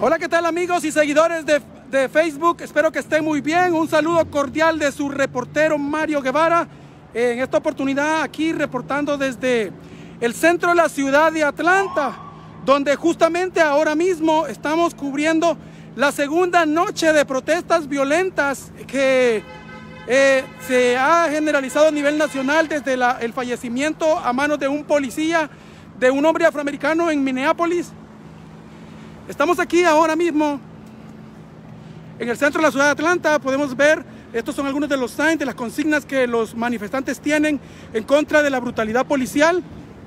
Hola, ¿qué tal amigos y seguidores de Facebook? Espero que estén muy bien. Un saludo cordial de su reportero Mario Guevara. En esta oportunidad aquí reportando desde el centro de la ciudad de Atlanta, donde justamente ahora mismo estamos cubriendo la segunda noche de protestas violentas que se ha generalizado a nivel nacional desde el fallecimiento a manos de un policía, de un hombre afroamericano en Minneapolis. Estamos aquí ahora mismo en el centro de la ciudad de Atlanta. Podemos ver, estos son algunos de los signs, de las consignas que los manifestantes tienen en contra de la brutalidad policial.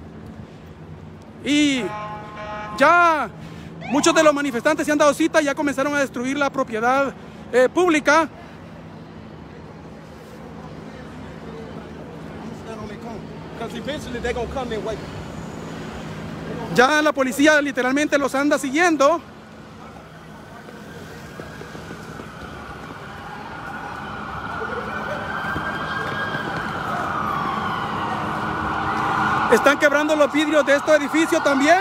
Y ya muchos de los manifestantes se han dado cita, ya comenzaron a destruir la propiedad pública. Ya la policía literalmente los anda siguiendo. Están quebrando los vidrios de este edificio también.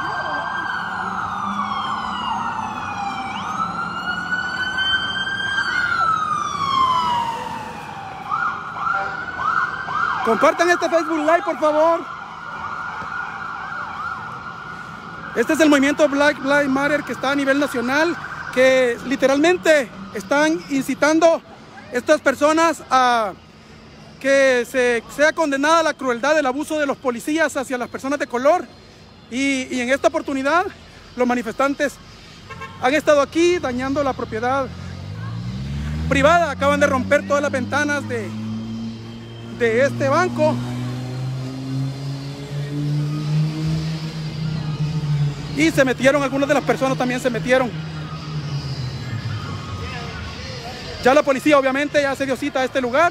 Compartan este Facebook Live, por favor. Este es el movimiento Black Lives Matter que está a nivel nacional, que literalmente están incitando a estas personas a que sea condenada la crueldad del abuso de los policías hacia las personas de color. Y en esta oportunidad los manifestantes han estado aquí dañando la propiedad privada. Acaban de romper todas las ventanas de este banco. Y se metieron, algunas de las personas también se metieron. Ya la policía obviamente ya se dio cita a este lugar.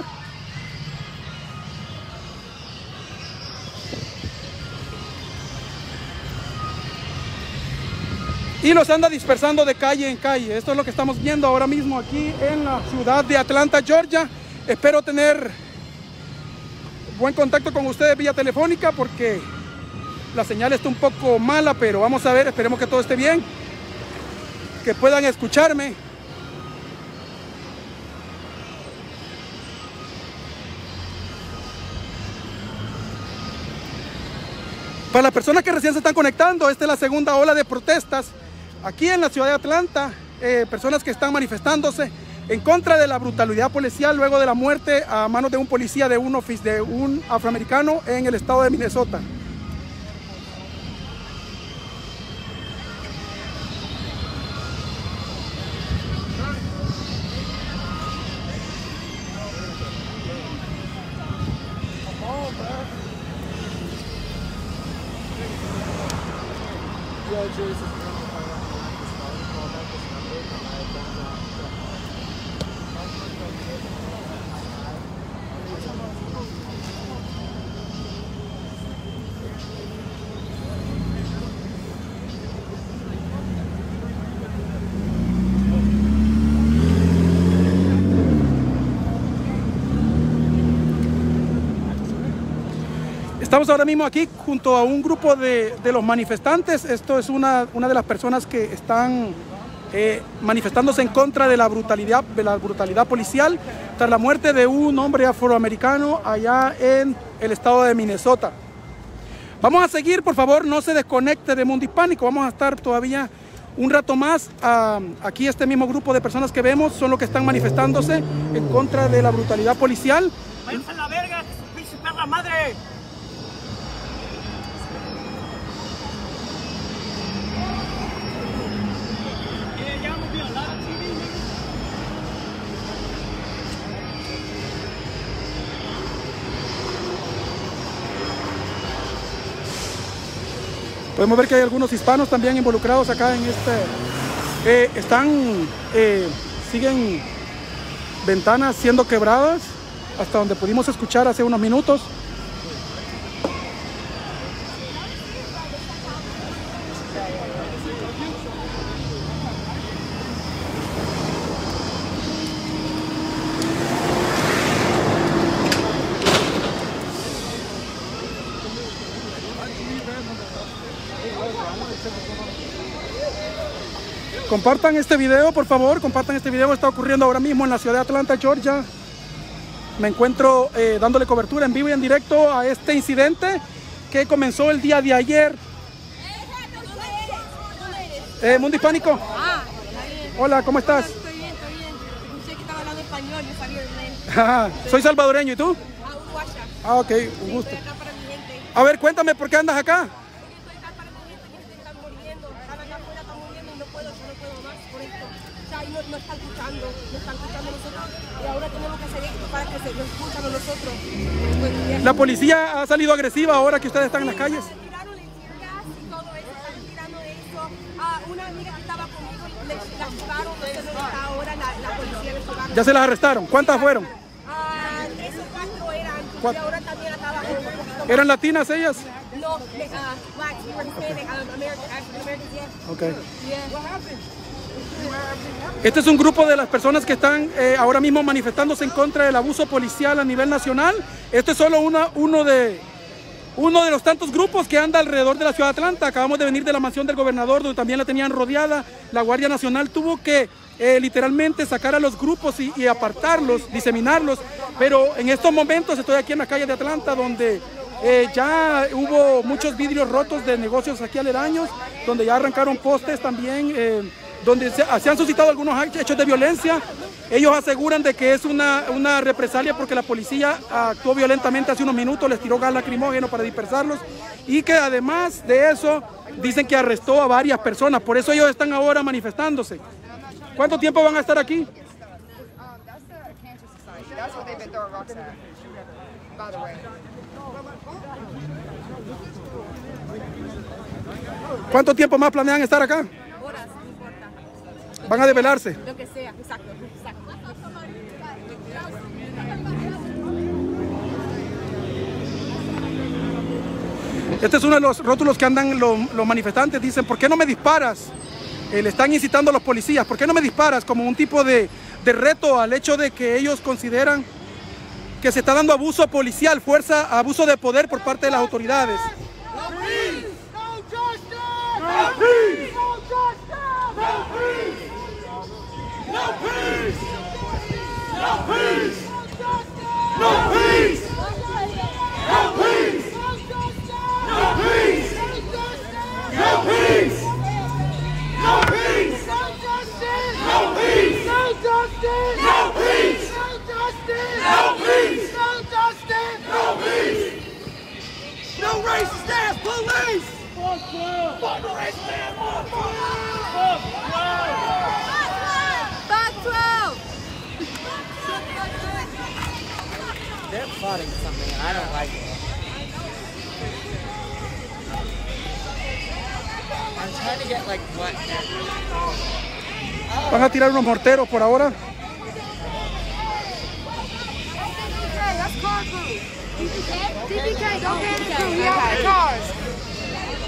Y los anda dispersando de calle en calle. Esto es lo que estamos viendo ahora mismo aquí en la ciudad de Atlanta, Georgia. Espero tener buen contacto con ustedes vía telefónica porque la señal está un poco mala, pero vamos a ver, esperemos que todo esté bien, que puedan escucharme. Para las personas que recién se están conectando, esta es la segunda ola de protestas aquí en la ciudad de Atlanta. Personas que están manifestándose en contra de la brutalidad policial luego de la muerte a manos de un policía, de un afroamericano en el estado de Minnesota. Estamos ahora mismo aquí junto a un grupo de los manifestantes. Esto es una de las personas que están manifestándose en contra de la brutalidad policial tras la muerte de un hombre afroamericano allá en el estado de Minnesota. Vamos a seguir, por favor, no se desconecte de Mundo Hispánico. Vamos a estar todavía un rato más. Aquí este mismo grupo de personas que vemos son los que están manifestándose en contra de la brutalidad policial. ¡Váyanse a la verga, su pinche perra madre! Podemos ver que hay algunos hispanos también involucrados acá en siguen ventanas siendo quebradas, hasta donde pudimos escuchar hace unos minutos. Compartan este video, por favor, compartan este video. Está ocurriendo ahora mismo en la ciudad de Atlanta, Georgia. Me encuentro dándole cobertura en vivo y en directo a este incidente que comenzó el día de ayer. Mundo Hispánico. Hola, ¿cómo estás? Estoy bien, estoy bien. Escuché que estaba hablando español, yo sabía inglés. Soy salvadoreño, ¿y tú? Uruguaya. Ok, un gusto. Estoy acá para mi gente. A ver, cuéntame, ¿por qué andas acá? Estoy acá para mi gente, que se están muriendo. Están acá afuera, están muriendo y no puedo, yo no puedo más por esto. O sea, no están escuchando nosotros. Y ahora tenemos que hacer esto para que nos escuchen a nosotros. La policía ha salido agresiva ahora que ustedes están en las calles. Tiraron el tear gas y todo eso, están tirando eso. Una amiga que estaba conmigo, la llevaron, no sé dónde está ahora, la policía les llevaron. ¿Ya se las arrestaron? ¿Cuántas fueron? 3 o 4 eran, y ahora también estaba un poquito. ¿Eran latinas ellas? No, black, you were Hispanic, African Americans, yeah. Ok. Yeah. Este es un grupo de las personas que están ahora mismo manifestándose en contra del abuso policial a nivel nacional. Esto es solo uno de los tantos grupos que anda alrededor de la ciudad de Atlanta. Acabamos de venir de la mansión del gobernador, donde también la tenían rodeada. La Guardia Nacional tuvo que literalmente sacar a los grupos y apartarlos, diseminarlos. Pero en estos momentos estoy aquí en la calle de Atlanta, donde ya hubo muchos vidrios rotos de negocios aquí aledaños, donde ya arrancaron postes también, donde se han suscitado algunos hechos de violencia. Ellos aseguran de que es una represalia porque la policía actuó violentamente hace unos minutos, les tiró gas lacrimógeno para dispersarlos, y que además de eso dicen que arrestó a varias personas. Por eso ellos están ahora manifestándose. ¿Cuánto tiempo van a estar aquí? ¿Cuánto tiempo más planean estar acá? Horas, no importa. ¿Van a develarse? Lo que sea, exacto. Este es uno de los rótulos que andan los manifestantes. Dicen, ¿por qué no me disparas? Le están incitando a los policías. ¿Por qué no me disparas? Como un tipo de reto al hecho de que ellos consideran que se está dando abuso policial, abuso de poder por parte de las autoridades. No racist ass police! Fuck 12! Fuck the racist ass motherfucker! Fuck 12! Fuck 12! They're plotting something and I don't like it. I'm trying to get like what? Van a tirar unos morteros por ahora. That's car crew. TPK, don't panic crew. We out the cars.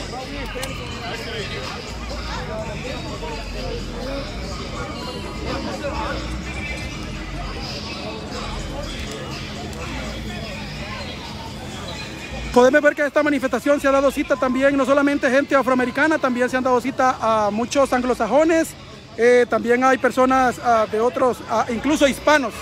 Podemos ver que esta manifestación se ha dado cita también, no solamente gente afroamericana, también se han dado cita a muchos anglosajones, también hay personas de otros, incluso hispanos.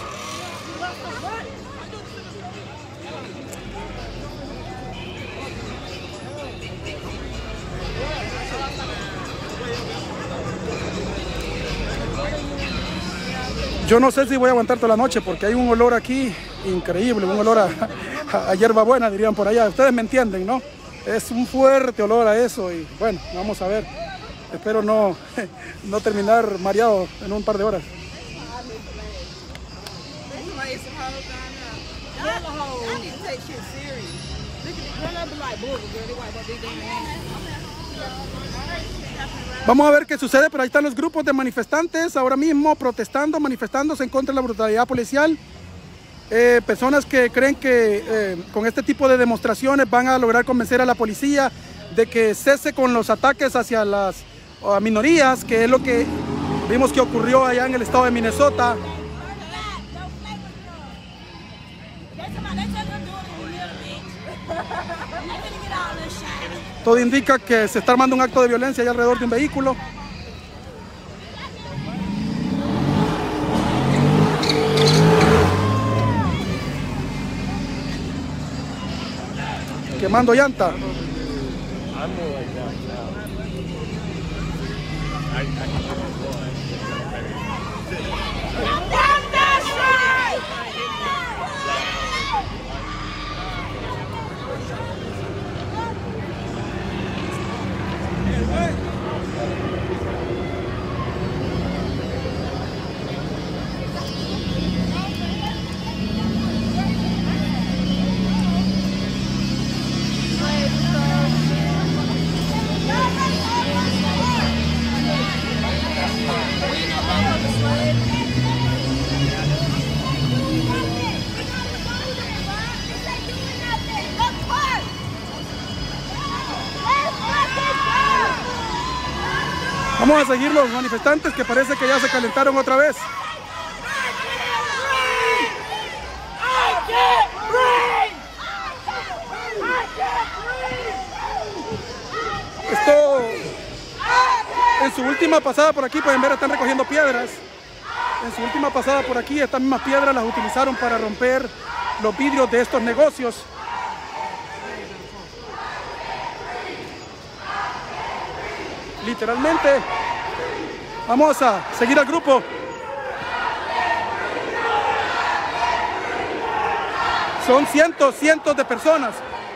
Yo no sé si voy a aguantar toda la noche porque hay un olor aquí increíble, un olor a hierbabuena, dirían por allá. Ustedes me entienden, ¿no? Es un fuerte olor a eso y bueno, vamos a ver. Espero no terminar mareado en un par de horas. Vamos a ver qué sucede, pero ahí están los grupos de manifestantes ahora mismo manifestándose en contra de la brutalidad policial. Personas que creen que con este tipo de demostraciones van a lograr convencer a la policía de que cese con los ataques hacia las minorías, que es lo que vimos que ocurrió allá en el estado de Minnesota. Todo indica que se está armando un acto de violencia allá alrededor de un vehículo. quemando llanta. I'm more like that now. I can do Vamos a seguir los manifestantes que parece que ya se calentaron otra vez. Esto, en su última pasada por aquí, pueden ver, están recogiendo piedras. En su última pasada por aquí, estas mismas piedras las utilizaron para romper los vidrios de estos negocios. Literalmente, vamos a seguir al grupo. Son cientos de personas.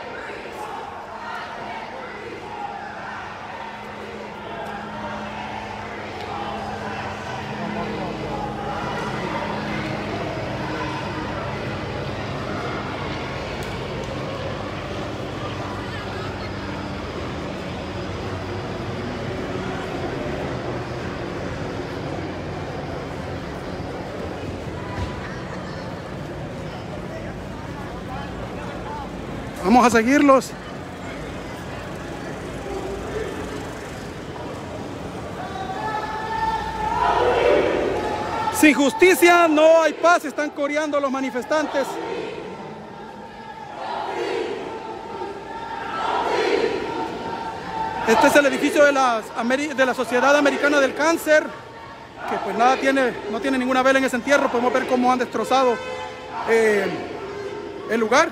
Vamos a seguirlos. Sin justicia no hay paz, están coreando los manifestantes. Este es el edificio de la Sociedad Americana del Cáncer, que pues nada no tiene ninguna vela en ese entierro. Podemos ver cómo han destrozado el lugar.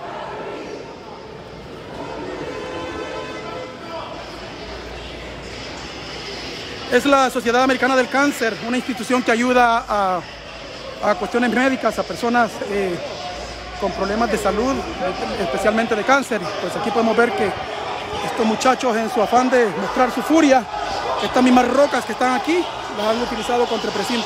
Es la Sociedad Americana del Cáncer, una institución que ayuda a cuestiones médicas, a personas con problemas de salud, especialmente de cáncer. Pues aquí podemos ver que estos muchachos, en su afán de mostrar su furia, estas mismas rocas que están aquí, las han utilizado contra el precinto.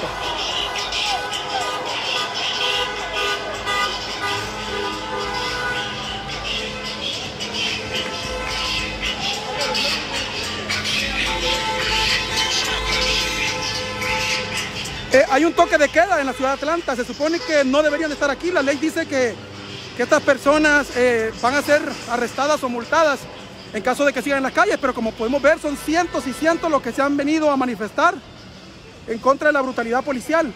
Hay un toque de queda en la ciudad de Atlanta. Se supone que no deberían de estar aquí. La ley dice que estas personas van a ser arrestadas o multadas en caso de que sigan en las calles, pero como podemos ver, son cientos y cientos los que se han venido a manifestar en contra de la brutalidad policial.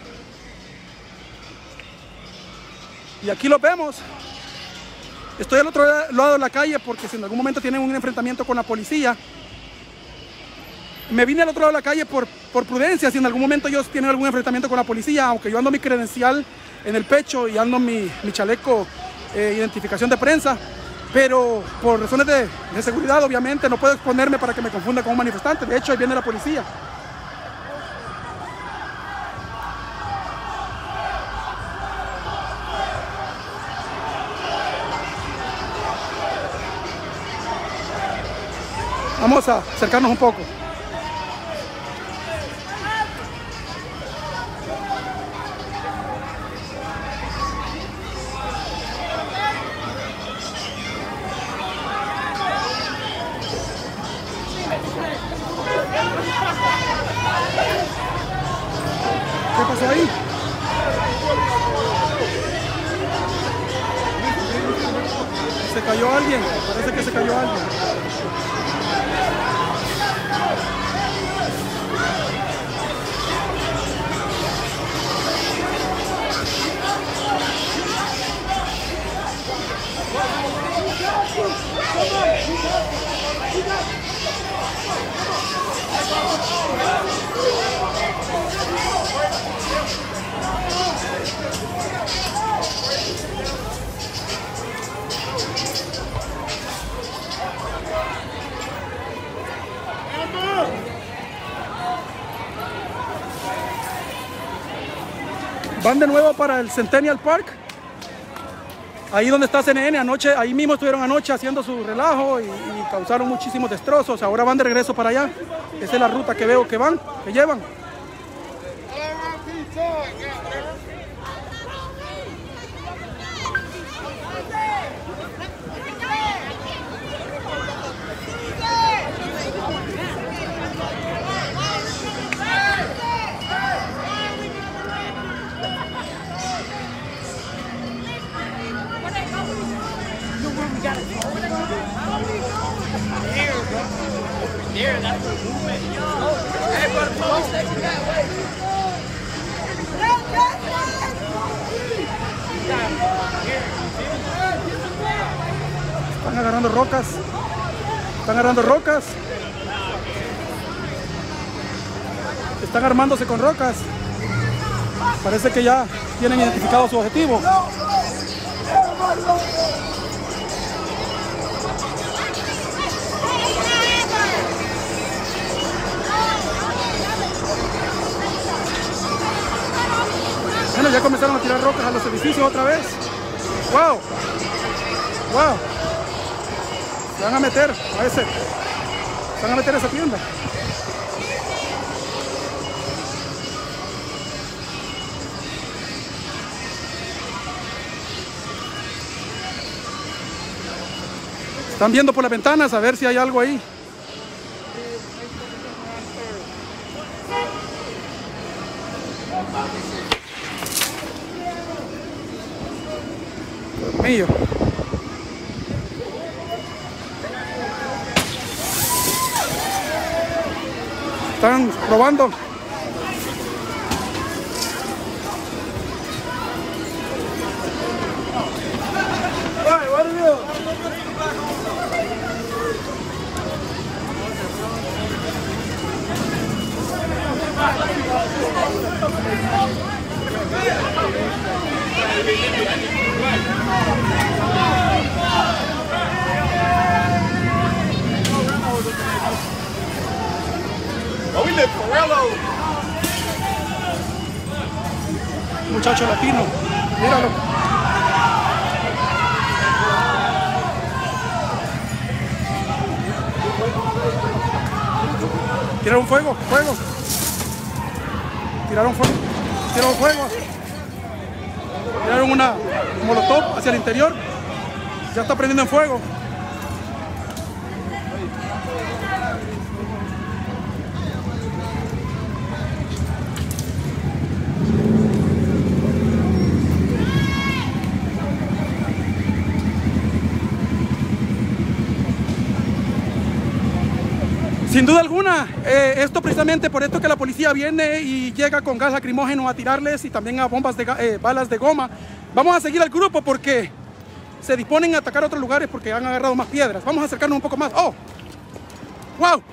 Y aquí los vemos. Estoy al otro lado de la calle porque si en algún momento tienen un enfrentamiento con la policía, me vine al otro lado de la calle por prudencia. Si en algún momento ellos tienen algún enfrentamiento con la policía, aunque yo ando mi credencial en el pecho y ando mi chaleco identificación de prensa, pero por razones de seguridad, obviamente, no puedo exponerme para que me confunda con un manifestante. De hecho, ahí viene la policía. Vamos a acercarnos un poco. ¿Qué pasó ahí? Se cayó alguien, parece que se cayó alguien. Van de nuevo para el Centennial Park. Ahí donde está CNN, anoche, ahí mismo estuvieron anoche haciendo su relajo y causaron muchísimos destrozos. Ahora van de regreso para allá. Esa es la ruta que veo que van, que llevan. Están agarrando rocas. Están agarrando rocas. Están armándose con rocas. Parece que ya tienen identificado su objetivo. Bueno, ya comenzaron a tirar rocas a los edificios otra vez. ¡Wow! ¡Wow! Se van a meter a ese. Se van a meter a esa tienda. Están viendo por las ventanas a ver si hay algo ahí. Dios mío. Están probando. Muchacho latino, míralo. Tiraron fuego, fuego. Tiraron fuego, tiraron fuego. Tiraron una molotov hacia el interior. Ya está prendiendo en fuego. Sin duda alguna, esto precisamente por esto que la policía viene y llega con gas lacrimógeno a tirarles y también a bombas de balas de goma. Vamos a seguir al grupo porque se disponen a atacar otros lugares porque han agarrado más piedras. Vamos a acercarnos un poco más. ¡Oh! ¡Wow!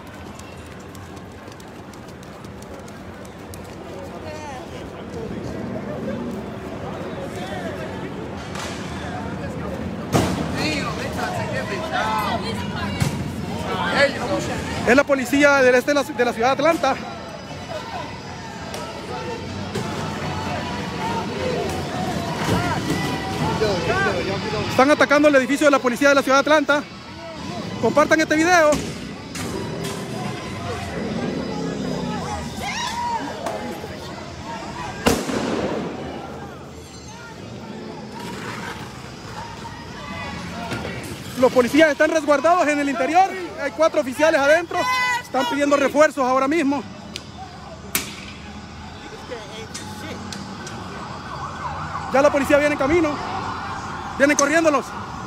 Es la policía del este de la ciudad de Atlanta. Están atacando el edificio de la policía de la ciudad de Atlanta. Compartan este video. Los policías están resguardados en el interior. Hay 4 oficiales adentro. Están pidiendo refuerzos ahora mismo. Ya la policía viene en camino. Vienen corriéndolos.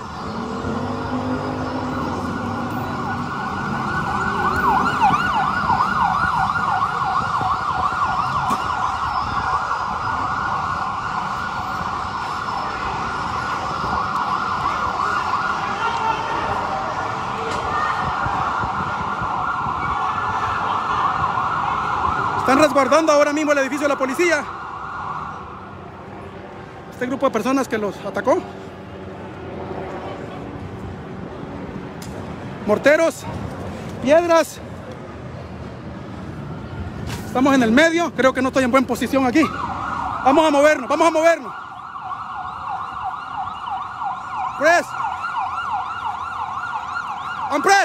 Están resguardando ahora mismo el edificio de la policía. Este grupo de personas que los atacó. Morteros, piedras. Estamos en el medio. Creo que no estoy en buena posición aquí. Vamos a movernos, vamos a movernos. Press. On press.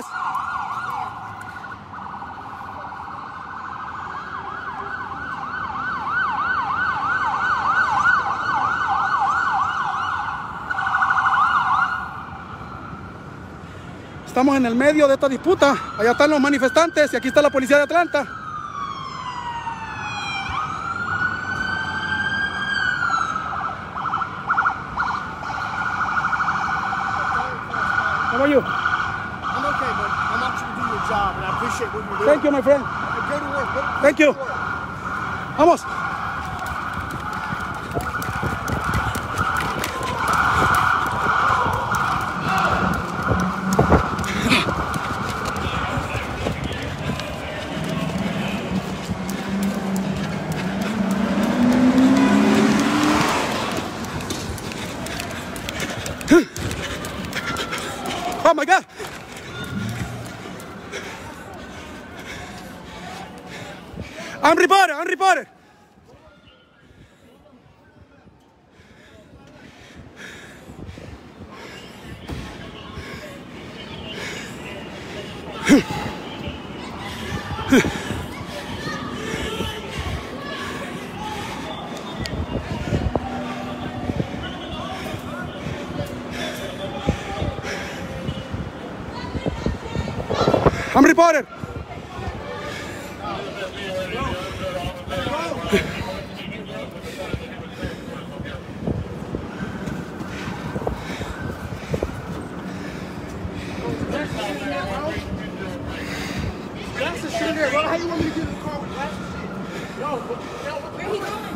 Estamos en el medio de esta disputa. Allá están los manifestantes y aquí está la policía de Atlanta. How are you? I'm okay, but I want you to do your job, and I appreciate what you're doing. Thank you, my friend. Go to work. Go Thank you. to work. Vamos. Oh my God. I'm reported. I'm reported. That's the shit there, bro. How you want me to get in the car with that? No, where he going?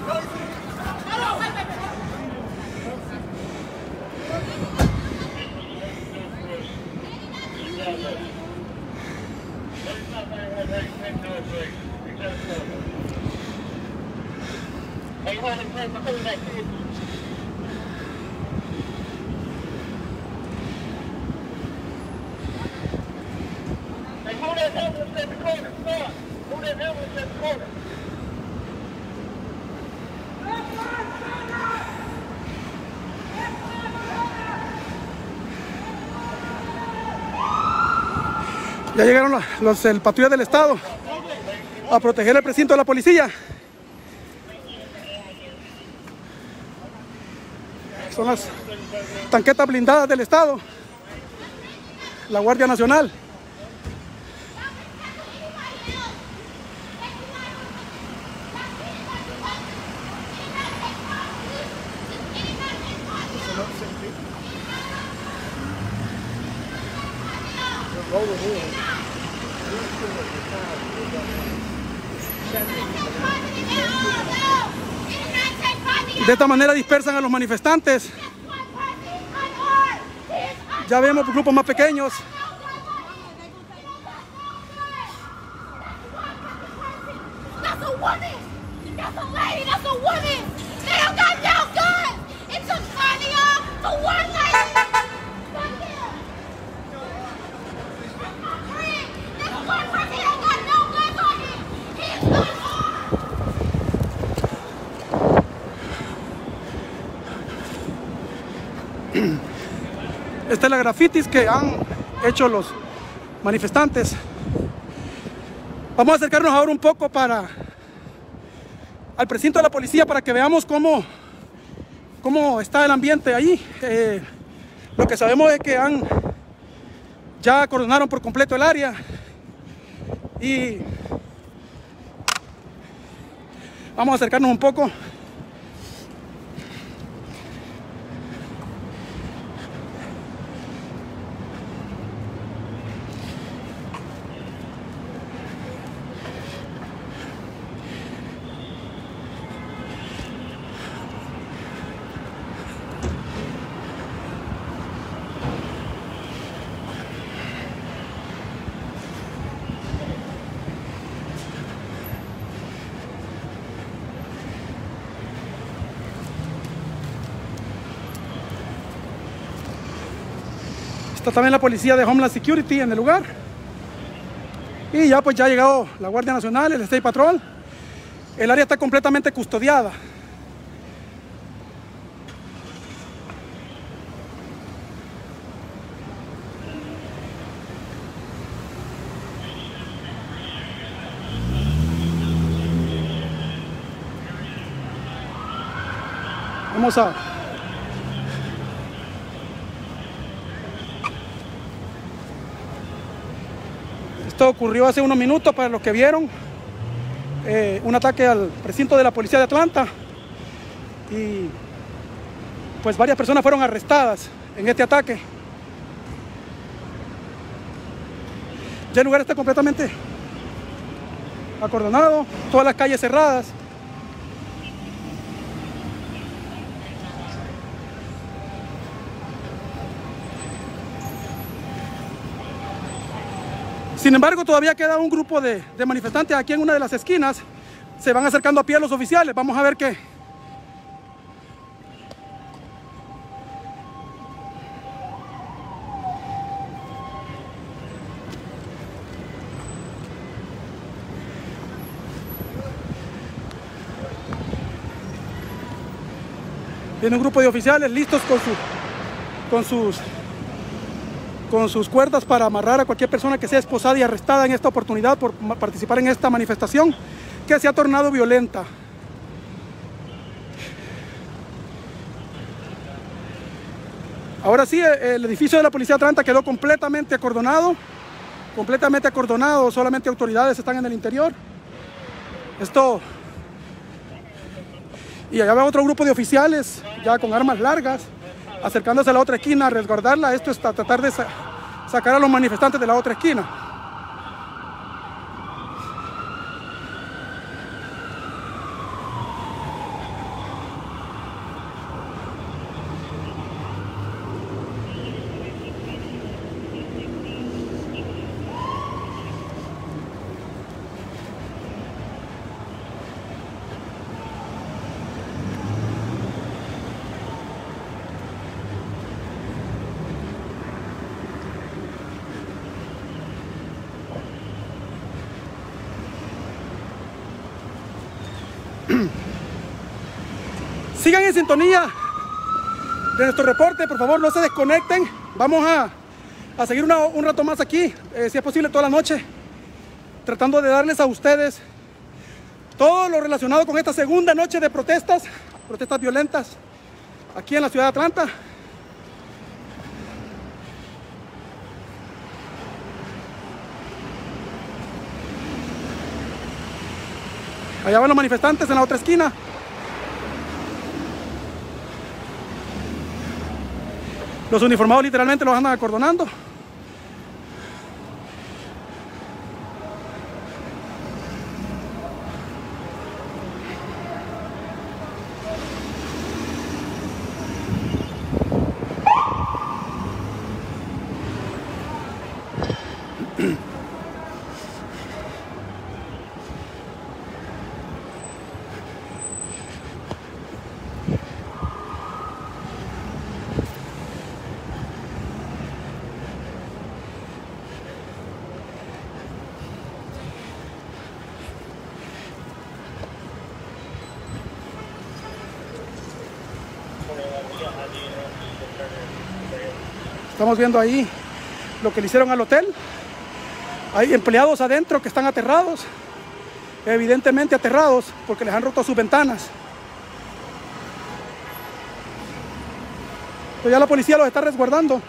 Ya llegaron el patrulla del estado a proteger el precinto de la policía. Son las tanquetas blindadas del estado, la Guardia Nacional. De esta manera dispersan a los manifestantes. Ya vemos grupos más pequeños. That's a woman! That's a lady! That's a woman! They don't got no guns! It took 20 off to one lady! Fuck him! That's my friend! This one person, he don't got no guns on him! He is unarmed! Esta es la grafitis que han hecho los manifestantes. Vamos a acercarnos ahora un poco al precinto de la policía para que veamos cómo está el ambiente ahí. Lo que sabemos es que ya acordonaron por completo el área y vamos a acercarnos un poco. Está también la policía de Homeland Security en el lugar. Y ya pues ya ha llegado la Guardia Nacional, el State Patrol. El área está completamente custodiada. Vamos a... Esto ocurrió hace unos minutos para los que vieron. Un ataque al precinto de la policía de Atlanta. Y pues varias personas fueron arrestadas en este ataque. Ya el lugar está completamente acordonado, todas las calles cerradas. Sin embargo, todavía queda un grupo de manifestantes aquí en una de las esquinas. Se van acercando a pie a los oficiales. Vamos a ver qué. Viene un grupo de oficiales listos con sus cuerdas para amarrar a cualquier persona que sea esposada y arrestada en esta oportunidad por participar en esta manifestación que se ha tornado violenta. Ahora sí, el edificio de la policía de Atlanta quedó completamente acordonado, solamente autoridades están en el interior. Y allá va otro grupo de oficiales ya con armas largas acercándose a la otra esquina a resguardarla. Esto es tratar de sacar a los manifestantes de la otra esquina. Sigan en sintonía de nuestro reporte, por favor no se desconecten. Vamos a seguir un rato más aquí, si es posible toda la noche, tratando de darles a ustedes todo lo relacionado con esta segunda noche de protestas violentas aquí en la ciudad de Atlanta. Allá van los manifestantes en la otra esquina. Los uniformados literalmente los andan acordonando. Estamos viendo ahí lo que le hicieron al hotel. Hay empleados adentro que están aterrados, evidentemente aterrados porque les han roto sus ventanas. Pero ya la policía los está resguardando.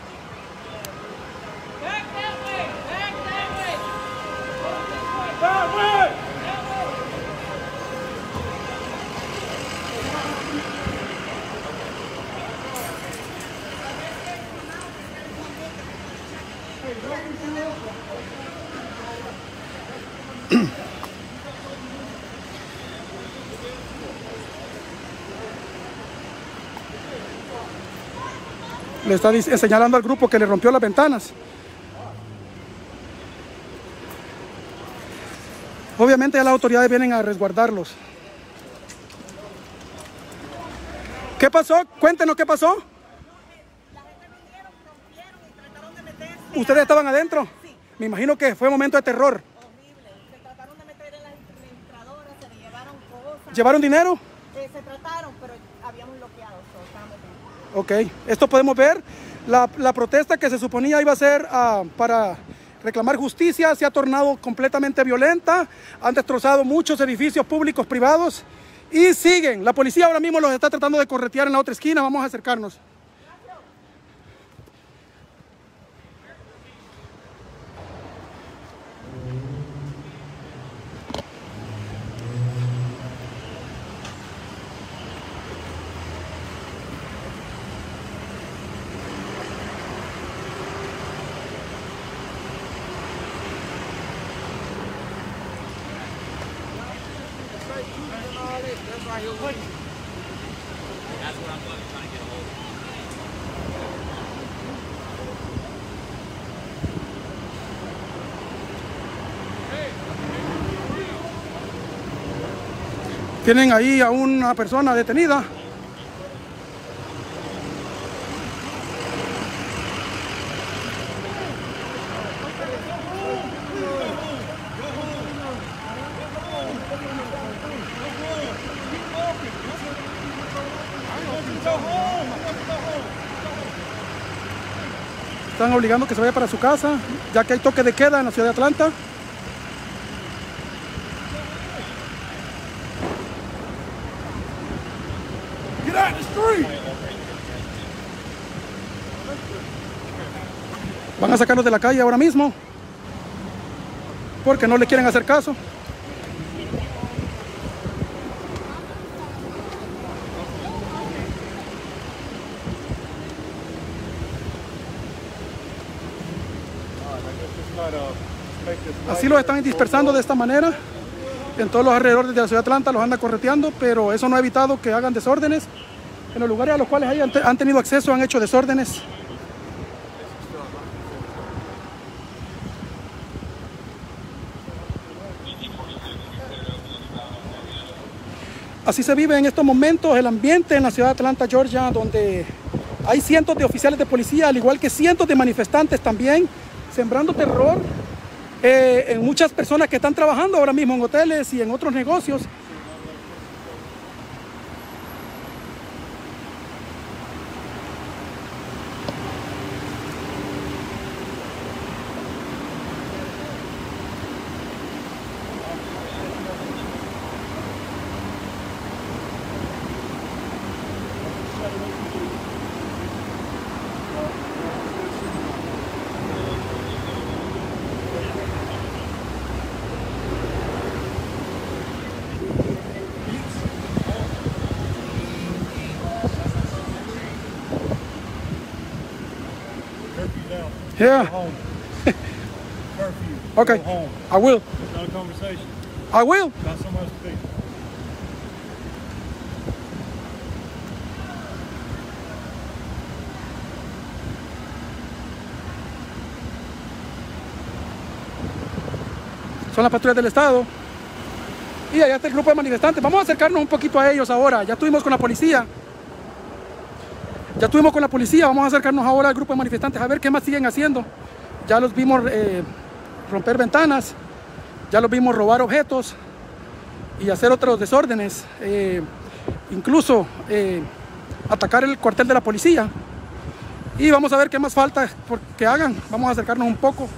Le está señalando al grupo que le rompió las ventanas. Obviamente ya las autoridades vienen a resguardarlos. ¿Qué pasó? Cuéntenos qué pasó. La gente vinieron, rompieron y trataron de meterse. ¿Ustedes estaban adentro? Sí. Me imagino que fue un momento de terror. Horrible. Se trataron de meter en las administradoras, se le llevaron cosas. ¿Llevaron dinero? Se trataron, pero habíamos bloqueado. Estábamos bien. Ok, esto podemos ver, la protesta que se suponía iba a ser para reclamar justicia se ha tornado completamente violenta, han destrozado muchos edificios públicos privados Y siguen. La policía ahora mismo los está tratando de corretear en la otra esquina. Vamos a acercarnos. Tienen ahí a una persona detenida. Están obligando que se vaya para su casa, ya que hay toque de queda en la ciudad de Atlanta. Get out the street! Van a sacarlos de la calle ahora mismo, porque no le quieren hacer caso. Así los están dispersando de esta manera. En todos los alrededores de la ciudad de Atlanta los anda correteando, pero eso no ha evitado que hagan desórdenes. En los lugares a los cuales han tenido acceso han hecho desórdenes. Así se vive en estos momentos el ambiente en la ciudad de Atlanta, Georgia, donde hay cientos de oficiales de policía, al igual que cientos de manifestantes también, sembrando terror en muchas personas que están trabajando ahora mismo en hoteles y en otros negocios. Yeah. Curfew. Okay. Go home. I will. It's not a conversation. I will. Got somewhere else to be. Son las patrullas del estado. Y allá está el grupo de manifestantes. Vamos a acercarnos un poquito a ellos ahora. Ya estuvimos con la policía. Vamos a acercarnos ahora al grupo de manifestantes a ver qué más siguen haciendo. Ya los vimos romper ventanas, ya los vimos robar objetos y hacer otros desórdenes, incluso atacar el cuartel de la policía. Y vamos a ver qué más falta que hagan. Vamos a acercarnos un poco.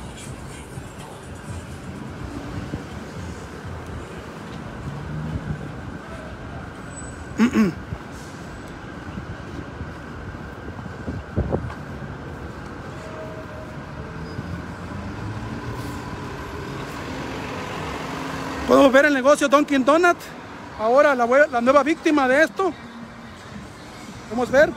Podemos ver el negocio Dunkin' Donut, ahora la nueva víctima de esto. Podemos ver.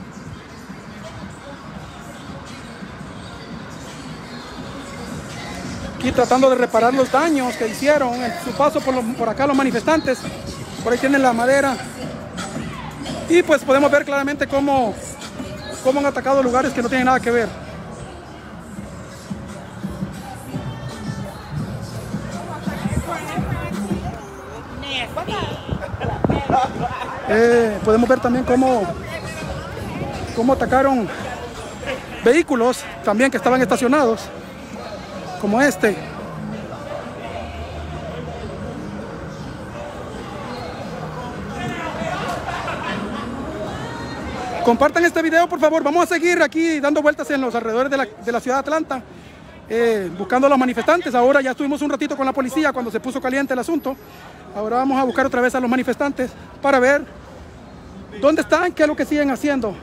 Aquí tratando de reparar los daños que hicieron en su paso por acá los manifestantes. Por ahí tienen la madera. Y pues podemos ver claramente cómo han atacado lugares que no tienen nada que ver. Podemos ver también cómo atacaron vehículos también que estaban estacionados, como este. Compartan este video, por favor. Vamos a seguir aquí dando vueltas en los alrededores de la ciudad de Atlanta. buscando a los manifestantes. Ahora ya estuvimos un ratito con la policía cuando se puso caliente el asunto. Ahora vamos a buscar otra vez a los manifestantes para ver dónde están, qué es lo que siguen haciendo.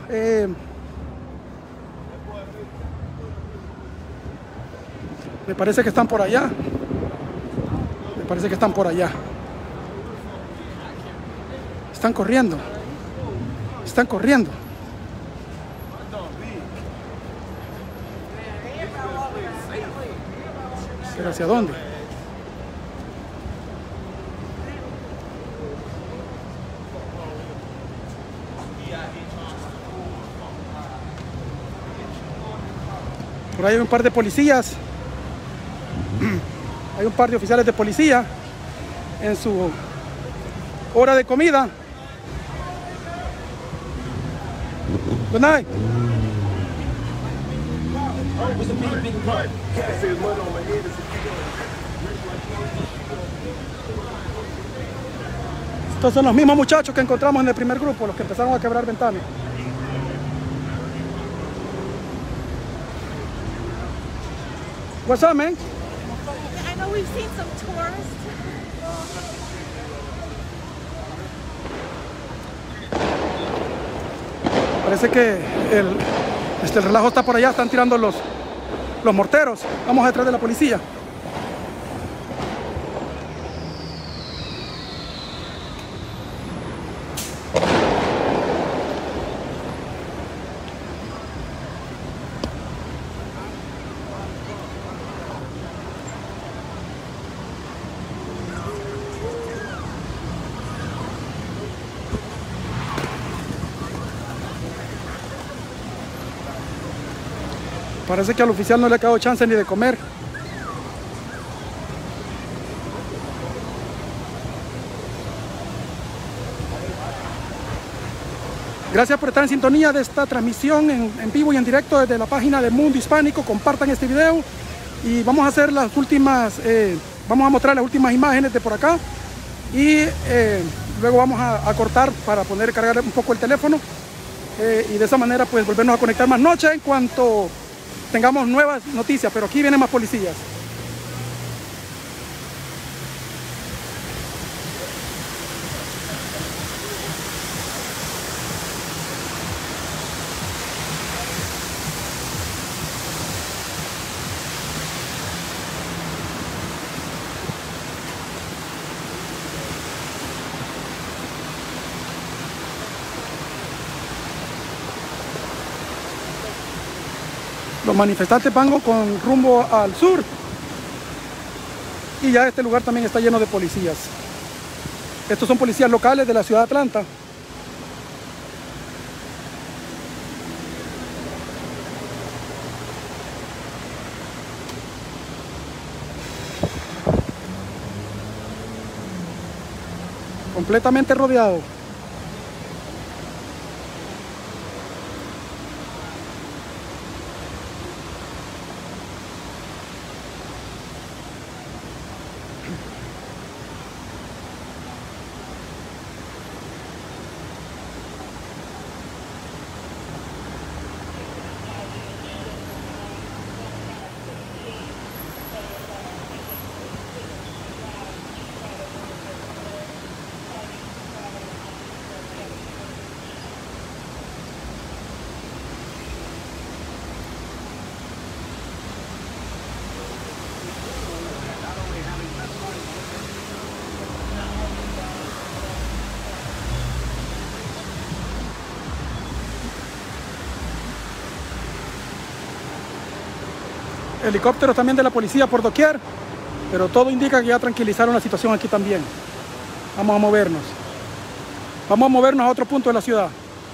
Me parece que están por allá. Me parece que están por allá. Están corriendo. Están corriendo. ¿Pero hacia dónde? Por ahí hay un par de policías. Hay un par de oficiales de policía en su hora de comida. Good night. Estos son los mismos muchachos que encontramos en el primer grupo, los que empezaron a quebrar ventanas. What's up, man? I know we've seen some tourists. Parece que el relajo está por allá, están tirando los morteros. Vamos detrás de la policía. Parece que al oficial no le ha dado chance ni de comer. Gracias por estar en sintonía de esta transmisión en vivo y en directo desde la página de Mundo Hispánico. Compartan este video y vamos a hacer las últimas, vamos a mostrar las últimas imágenes de por acá y luego vamos a cortar para poder cargar un poco el teléfono y de esa manera pues volvernos a conectar más noche en cuanto tengamos nuevas noticias, pero aquí vienen más policías. Los manifestantes van con rumbo al sur y ya este lugar también está lleno de policías. Estos son policías locales de la ciudad de Atlanta. Completamente rodeado. Helicópteros también de la policía por doquier, pero todo indica que ya tranquilizaron la situación aquí también. Vamos a movernos. Vamos a movernos a otro punto de la ciudad.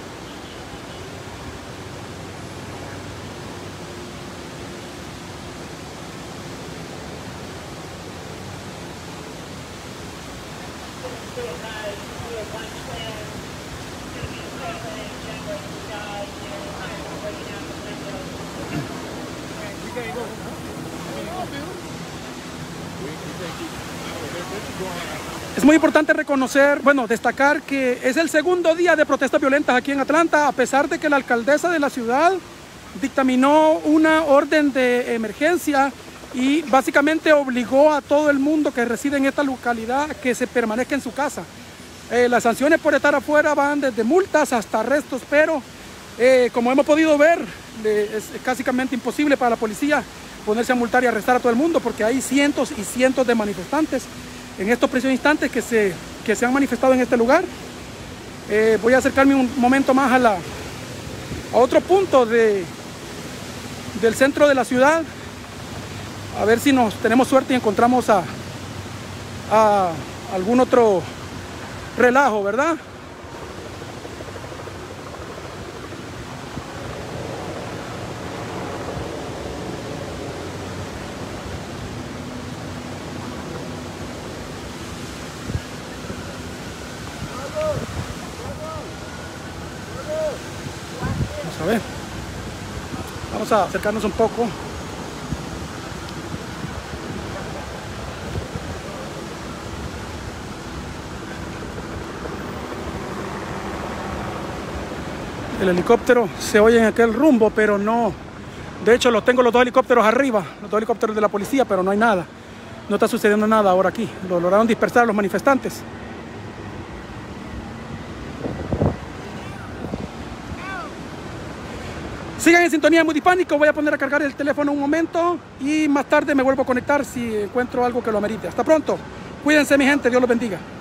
Es muy importante reconocer, bueno, destacar que es el segundo día de protestas violentas aquí en Atlanta, a pesar de que la alcaldesa de la ciudad dictaminó una orden de emergencia y básicamente obligó a todo el mundo que reside en esta localidad que se permanezca en su casa. Las sanciones por estar afuera van desde multas hasta arrestos, pero como hemos podido ver, es básicamente imposible para la policía ponerse a multar y arrestar a todo el mundo, porque hay cientos y cientos de manifestantes en estos precisos instantes que se han manifestado en este lugar. Voy a acercarme un momento más a otro punto del centro de la ciudad, a ver si tenemos suerte y encontramos a algún otro relajo, ¿verdad? Vamos a ver. Vamos a acercarnos un poco. El helicóptero se oye en aquel rumbo, pero no. De hecho, tengo los dos helicópteros arriba, los dos helicópteros de la policía, pero no hay nada. No está sucediendo nada ahora aquí. Lo lograron dispersar a los manifestantes. Sigan en sintonía de Mood Hispánico. Voy a poner a cargar el teléfono un momento y más tarde me vuelvo a conectar si encuentro algo que lo amerite. Hasta pronto. Cuídense, mi gente. Dios los bendiga.